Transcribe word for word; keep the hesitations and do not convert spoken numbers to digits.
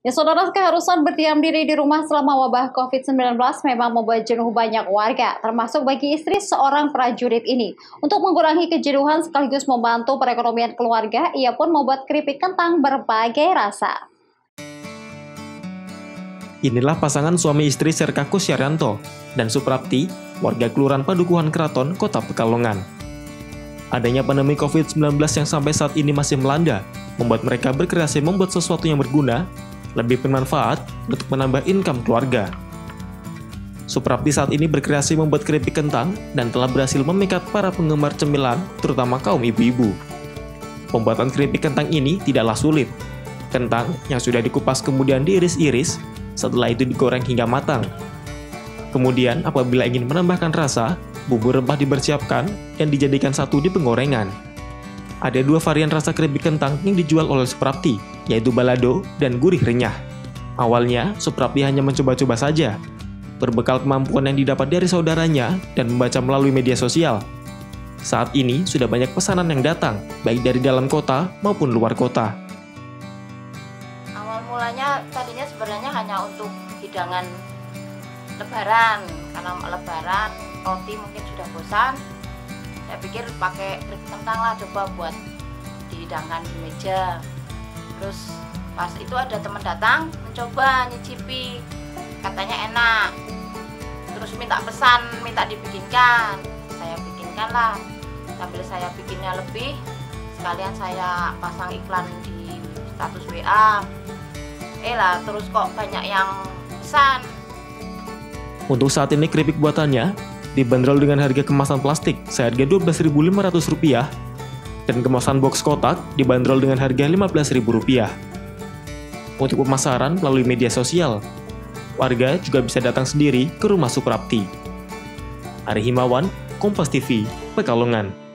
Ya saudara, keharusan berdiam diri di rumah selama wabah covid sembilan belas memang membuat jenuh banyak warga, termasuk bagi istri seorang prajurit ini. Untuk mengurangi kejenuhan sekaligus membantu perekonomian keluarga, ia pun membuat keripik kentang berbagai rasa. Inilah pasangan suami istri Serkakus Yaryanto dan Suprapti, warga Kelurahan Padukuhan Keraton, Kota Pekalongan. Adanya pandemi covid sembilan belas yang sampai saat ini masih melanda, membuat mereka berkreasi membuat sesuatu yang berguna, lebih bermanfaat untuk menambah income keluarga. Suprapti saat ini berkreasi membuat keripik kentang dan telah berhasil memikat para penggemar cemilan, terutama kaum ibu-ibu. Pembuatan keripik kentang ini tidaklah sulit. Kentang yang sudah dikupas kemudian diiris-iris, setelah itu digoreng hingga matang. Kemudian apabila ingin menambahkan rasa, bumbu rempah dipersiapkan dan dijadikan satu di penggorengan. Ada dua varian rasa keripik kentang yang dijual oleh Suprapti, yaitu balado dan gurih renyah. Awalnya, Suprapti hanya mencoba-coba saja, berbekal kemampuan yang didapat dari saudaranya dan membaca melalui media sosial. Saat ini sudah banyak pesanan yang datang, baik dari dalam kota maupun luar kota. Awal mulanya tadinya sebenarnya hanya untuk hidangan lebaran, karena lebaran roti mungkin sudah bosan. Saya pikir pakai keripik kentang lah, coba buat dihidangkan di meja. Terus pas itu ada teman datang mencoba nyicipi, katanya enak. Terus minta pesan, minta dibikinkan. Saya bikinkan lah, sambil saya bikinnya lebih, sekalian saya pasang iklan di status W A. Eh lah, terus kok banyak yang pesan. Untuk saat ini keripik buatannya dibanderol dengan harga kemasan plastik seharga dua belas ribu lima ratus rupiah dan kemasan box kotak dibanderol dengan harga lima belas ribu rupiah. Untuk pemasaran melalui media sosial, warga juga bisa datang sendiri ke rumah Suprapti. Ari Himawan, Kompas T V, Pekalongan.